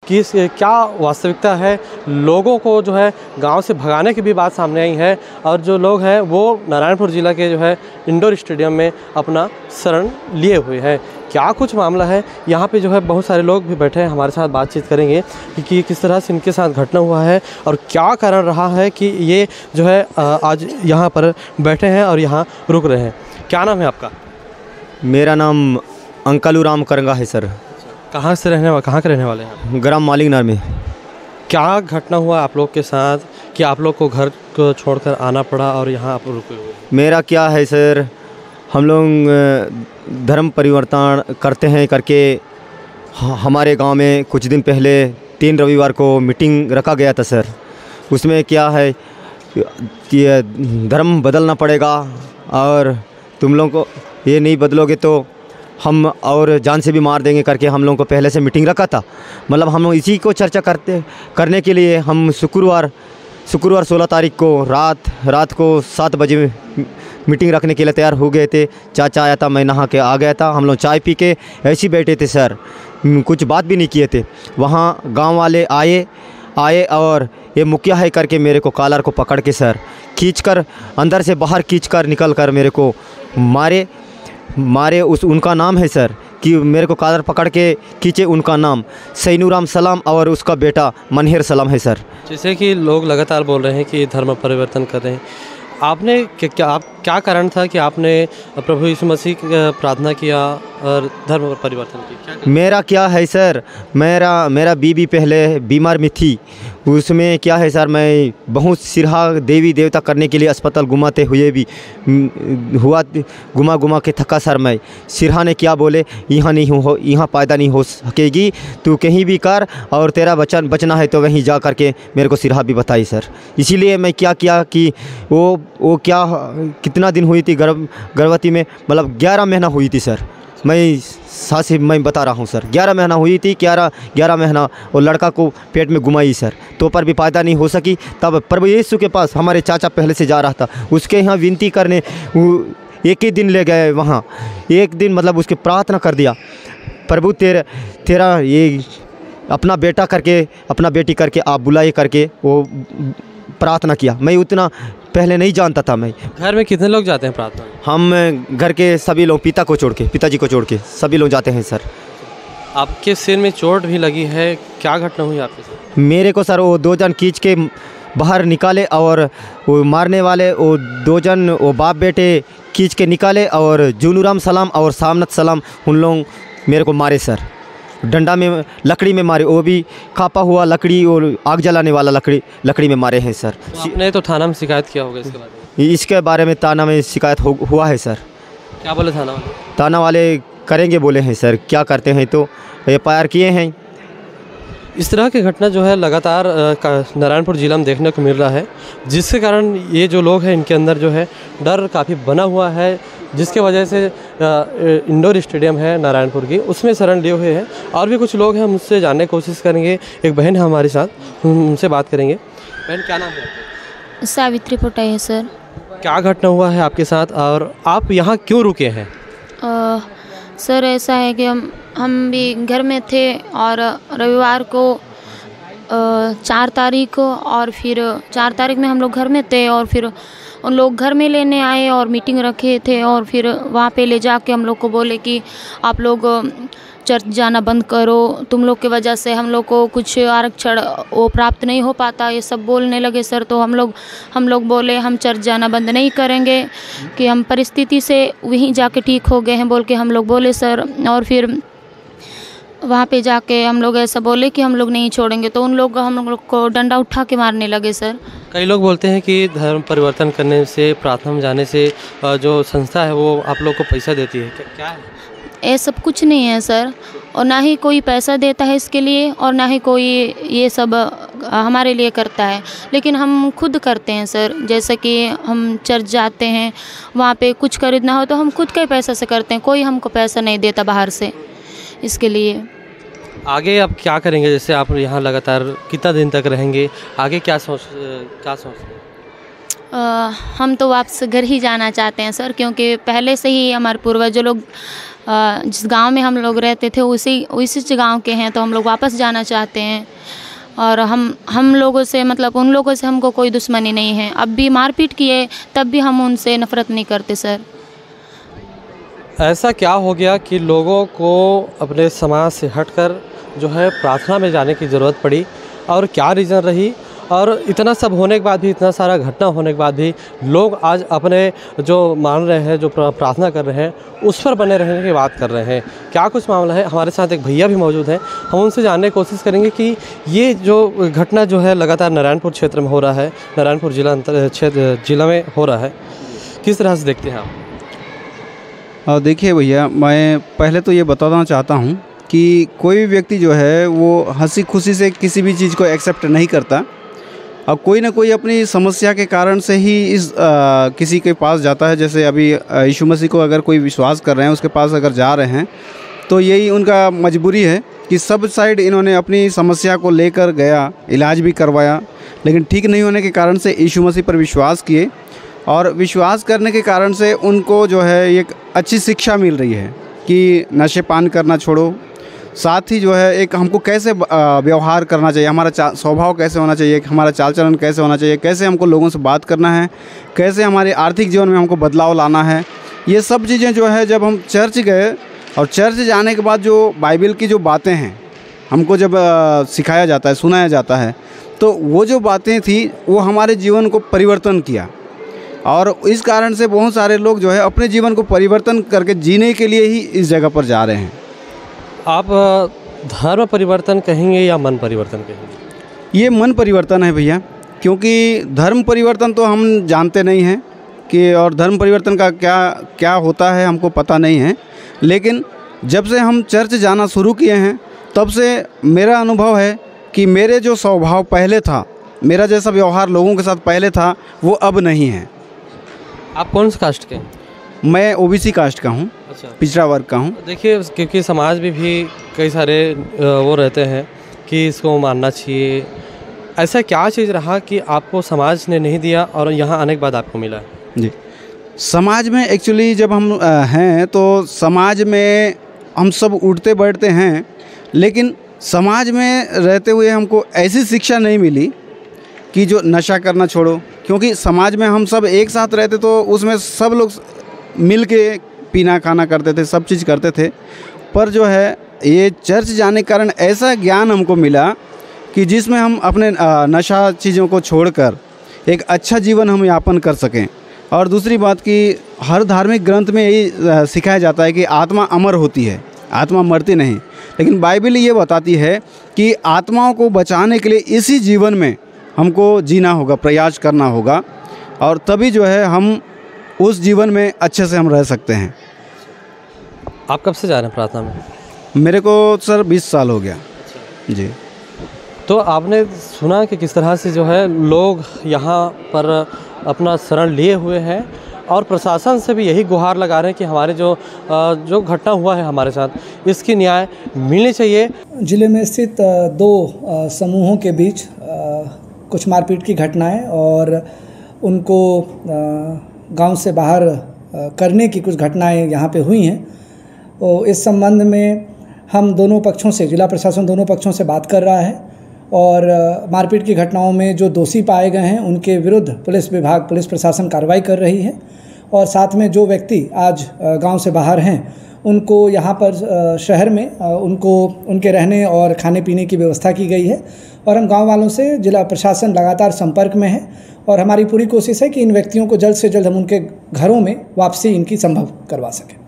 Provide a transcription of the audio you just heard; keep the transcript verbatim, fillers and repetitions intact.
कि इस क्या वास्तविकता है। लोगों को जो है गांव से भगाने की भी बात सामने आई है और जो लोग हैं वो नारायणपुर ज़िला के जो है इंडोर स्टेडियम में अपना शरण लिए हुए हैं। क्या कुछ मामला है, यहाँ पे जो है बहुत सारे लोग भी बैठे हैं, हमारे साथ बातचीत करेंगे कि, कि किस तरह से इनके साथ घटना हुआ है और क्या कारण रहा है कि ये जो है आज यहाँ पर बैठे हैं और यहाँ रुक रहे हैं। क्या नाम है आपका? मेरा नाम अंकलू राम करंगा है सर। कहाँ से रहने वाले, कहाँ के रहने वाले हैं? ग्राम मालिकनगर में। क्या घटना हुआ आप लोग के साथ कि आप लोग को घर को छोड़कर आना पड़ा और यहाँ आप रुके हुए? मेरा क्या है सर, हम लोग धर्म परिवर्तन करते हैं करके हमारे गांव में कुछ दिन पहले तीन रविवार को मीटिंग रखा गया था सर। उसमें क्या है कि धर्म बदलना पड़ेगा और तुम लोगों को ये नहीं बदलोगे तो हम और जान से भी मार देंगे करके हम लोगों को पहले से मीटिंग रखा था। मतलब हम लोग इसी को चर्चा करते करने के लिए हम शुक्रवार शुक्रवार सोलह तारीख को रात रात को सात बजे मीटिंग रखने के लिए तैयार हो गए थे। चाचा आया था, मैं नहा के आ गया था, हम लोग चाय पी के ऐसे ही बैठे थे सर, कुछ बात भी नहीं किए थे। वहाँ गांव वाले आए आए और ये मुखिया है करके मेरे को कॉलर को पकड़ के सर खींचकर अंदर से बाहर खींचकर निकल कर मेरे को मारे मारे उस उनका नाम है सर कि मेरे को कॉलर पकड़ के खींचे, उनका नाम सैनूराम सलाम और उसका बेटा मनहेर सलाम है सर। जैसे कि लोग लगातार बोल रहे हैं कि धर्म परिवर्तन कर रहे हैं, आपने क्या क्या आप क्या कारण था कि आपने प्रभु यीशु मसीह की प्रार्थना किया और धर्म परिवर्तन की? क्या मेरा क्या है सर, मेरा मेरा बीबी पहले बीमार में थी, उसमें क्या है सर मैं बहुत सिरहा देवी देवता करने के लिए अस्पताल घुमाते हुए भी हुआ घुमा घुमा के थका सर। मैं सिरहा ने क्या बोले, यहाँ नहीं हो यहाँ पैदा नहीं हो सकेगी, तू कहीं भी कर और तेरा बचन बचना है तो वहीं जा करके मेरे को सिरहा भी बताई सर। इसीलिए मैं क्या किया कि वो वो क्या कितना दिन हुई थी गर्भ गर्भवती में, मतलब ग्यारह महीना हुई थी सर। मैं सास मैं बता रहा हूँ सर, ग्यारह महीना हुई थी, ग्यारह ग्यारह महीना वो लड़का को पेट में घुमाई सर, तो पर भी पैदा नहीं हो सकी। तब प्रभु यीशु के पास हमारे चाचा पहले से जा रहा था, उसके यहाँ विनती करने वो एक ही दिन ले गए वहाँ, एक दिन मतलब उसके प्रार्थना कर दिया, प्रभु तेरे तेरा ये अपना बेटा करके अपना बेटी करके आप बुलाए करके वो प्रार्थना किया। मैं उतना पहले नहीं जानता था। मैं घर में कितने लोग जाते हैं प्रार्थना? हम घर के सभी लोग, पिता को छोड़ के पिताजी को छोड़ के सभी लोग जाते हैं सर। आपके सिर में चोट भी लगी है, क्या घटना हुई आपके साथ? मेरे को सर वो दो जन खींच के बाहर निकाले और वो मारने वाले वो दो जन वो बाप बेटे खींच के निकाले और जूनूराम सलाम और सामनत सलाम उन लोग मेरे को मारे सर, डंडा में लकड़ी में मारे, वो भी कापा हुआ लकड़ी और आग जलाने वाला लकड़ी लकड़ी में मारे हैं सर। तो आपने तो थाना में शिकायत किया होगा इसके बारे में? इसके बारे में थाना में शिकायत हो, हुआ है सर। क्या बोले थाना वाले? थाना वाले करेंगे बोले हैं सर, क्या करते हैं तो एफ आई आर किए हैं। इस तरह की घटना जो है लगातार नारायणपुर ज़िला में देखने को मिल रहा है, जिसके कारण ये जो लोग हैं इनके अंदर जो है डर काफ़ी बना हुआ है, जिसके वजह से इंडोर स्टेडियम है नारायणपुर की उसमें शरण लिए हुए हैं। और भी कुछ लोग हैं, हम उससे जानने की कोशिश करेंगे। एक बहन है हमारे साथ, हम उनसे बात करेंगे। बहन क्या नाम है? सावित्री पोटाई है सर। क्या घटना हुआ है आपके साथ और आप यहाँ क्यों रुके हैं? आ, सर ऐसा है कि हम हम भी घर में थे और रविवार को चार तारीख को और फिर चार तारीख में हम लोग घर में थे और फिर उन लोग घर में लेने आए और मीटिंग रखे थे और फिर वहाँ पे ले जाके हम लोग को बोले कि आप लोग चर्च जाना बंद करो, तुम लोग की वजह से हम लोग को कुछ आरक्षण वो प्राप्त नहीं हो पाता, ये सब बोलने लगे सर। तो हम लोग हम लोग बोले हम चर्च जाना बंद नहीं करेंगे, कि हम परिस्थिति से वहीं जाके ठीक हो गए हैं बोल के हम लोग बोले सर। और फिर वहाँ पे जाके हम लोग ऐसा बोले कि हम लोग नहीं छोड़ेंगे, तो उन लोग हम लोग को डंडा उठा के मारने लगे सर। कई लोग बोलते हैं कि धर्म परिवर्तन करने से, प्रार्थना में जाने से जो संस्था है वो आप लोग को पैसा देती है, क्या है? ये सब कुछ नहीं है सर, और ना ही कोई पैसा देता है इसके लिए और ना ही कोई ये सब हमारे लिए करता है, लेकिन हम खुद करते हैं सर। जैसे कि हम चर्च जाते हैं, वहाँ पे कुछ खरीदना हो तो हम खुद के पैसा से करते हैं, कोई हमको पैसा नहीं देता बाहर से इसके लिए। आगे आप क्या करेंगे? जैसे आप यहाँ लगातार कितना दिन तक रहेंगे, आगे क्या सोच क्या सोच अ, हम तो वापस घर ही जाना चाहते हैं सर, क्योंकि पहले से ही हमारे पूर्वज जो लोग अ, जिस गांव में हम लोग रहते थे उसी उसी गांव के हैं, तो हम लोग वापस जाना चाहते हैं। और हम हम लोगों से मतलब उन लोगों से हमको कोई दुश्मनी नहीं है। अब भी मारपीट किए तब भी हम उनसे नफ़रत नहीं करते सर। ऐसा क्या हो गया कि लोगों को अपने समाज से हटकर जो है प्रार्थना में जाने की ज़रूरत पड़ी, और क्या रीज़न रही? और इतना सब होने के बाद भी, इतना सारा घटना होने के बाद भी लोग आज अपने जो मान रहे हैं, जो प्रार्थना कर रहे हैं, उस पर बने रहने की बात कर रहे हैं। क्या कुछ मामला है? हमारे साथ एक भैया भी मौजूद हैं, हम उनसे जानने की कोशिश करेंगे कि ये जो घटना जो है लगातार नारायणपुर क्षेत्र में हो रहा है, नारायणपुर जिला अंतर क्षेत्र जिला में हो रहा है, किस तरह से देखते हैं आप? देखिए भैया, मैं पहले तो ये बताना चाहता हूँ कि कोई भी व्यक्ति जो है वो हंसी खुशी से किसी भी चीज़ को एक्सेप्ट नहीं करता, और कोई ना कोई अपनी समस्या के कारण से ही इस आ, किसी के पास जाता है। जैसे अभी यीशु मसीह को अगर कोई विश्वास कर रहे हैं, उसके पास अगर जा रहे हैं, तो यही उनका मजबूरी है कि सब साइड इन्होंने अपनी समस्या को लेकर गया, इलाज भी करवाया, लेकिन ठीक नहीं होने के कारण से यीशु मसीह पर विश्वास किए, और विश्वास करने के कारण से उनको जो है एक अच्छी शिक्षा मिल रही है कि नशे पान करना छोड़ो, साथ ही जो है एक हमको कैसे व्यवहार करना चाहिए, हमारा स्वभाव कैसे होना चाहिए, हमारा चाल चलन कैसे होना चाहिए, कैसे हमको लोगों से बात करना है, कैसे हमारे आर्थिक जीवन में हमको बदलाव लाना है। ये सब चीज़ें जो है जब हम चर्च गए, और चर्च जाने के बाद जो बाइबल की जो बातें हैं हमको जब सिखाया जाता है, सुनाया जाता है, तो वो जो बातें थी वो हमारे जीवन को परिवर्तन किया, और इस कारण से बहुत सारे लोग जो है अपने जीवन को परिवर्तन करके जीने के लिए ही इस जगह पर जा रहे हैं। आप धर्म परिवर्तन कहेंगे या मन परिवर्तन कहेंगे? ये मन परिवर्तन है भैया, क्योंकि धर्म परिवर्तन तो हम जानते नहीं हैं कि, और धर्म परिवर्तन का क्या क्या होता है हमको पता नहीं है, लेकिन जब से हम चर्च जाना शुरू किए हैं तब से मेरा अनुभव है कि मेरे जो स्वभाव पहले था, मेरा जैसा व्यवहार लोगों के साथ पहले था, वो अब नहीं है। आप कौन से कास्ट के हैं? मैं ओबीसी कास्ट का हूँ। अच्छा, पिछड़ा वर्ग का हूँ। देखिए, क्योंकि समाज में भी कई सारे वो रहते हैं कि इसको मानना चाहिए। ऐसा क्या चीज़ रहा कि आपको समाज ने नहीं दिया और यहाँ आने के बाद आपको मिला? जी, समाज में एक्चुअली जब हम हैं तो समाज में हम सब उठते बैठते हैं, लेकिन समाज में रहते हुए हमको ऐसी शिक्षा नहीं मिली कि जो नशा करना छोड़ो, क्योंकि समाज में हम सब एक साथ रहते तो उसमें सब लोग मिल के पीना खाना करते थे, सब चीज़ करते थे। पर जो है ये चर्च जाने के कारण ऐसा ज्ञान हमको मिला कि जिसमें हम अपने नशा चीज़ों को छोड़कर एक अच्छा जीवन हम यापन कर सकें। और दूसरी बात कि हर धार्मिक ग्रंथ में यही सिखाया जाता है कि आत्मा अमर होती है, आत्मा मरती नहीं, लेकिन बाइबल ये बताती है कि आत्माओं को बचाने के लिए इसी जीवन में हमको जीना होगा, प्रयास करना होगा, और तभी जो है हम उस जीवन में अच्छे से हम रह सकते हैं। आप कब से जा रहे हैं प्रार्थना में? मेरे को सर बीस साल हो गया। जी। तो आपने सुना कि किस तरह से जो है लोग यहाँ पर अपना शरण लिए हुए हैं, और प्रशासन से भी यही गुहार लगा रहे हैं कि हमारे जो जो घटना हुआ है हमारे साथ, इसकी न्याय मिलनी चाहिए। जिले में स्थित दो समूहों के बीच कुछ मारपीट की घटनाएं और उनको गांव से बाहर करने की कुछ घटनाएं यहाँ पे हुई हैं। तो इस संबंध में हम दोनों पक्षों से, जिला प्रशासन दोनों पक्षों से बात कर रहा है, और मारपीट की घटनाओं में जो दोषी पाए गए हैं उनके विरुद्ध पुलिस विभाग, पुलिस प्रशासन कार्रवाई कर रही है, और साथ में जो व्यक्ति आज गांव से बाहर हैं उनको यहाँ पर शहर में उनको उनके रहने और खाने पीने की व्यवस्था की गई है। और हम गांव वालों से जिला प्रशासन लगातार संपर्क में है, और हमारी पूरी कोशिश है कि इन व्यक्तियों को जल्द से जल्द हम उनके घरों में वापसी इनकी संभव करवा सकें।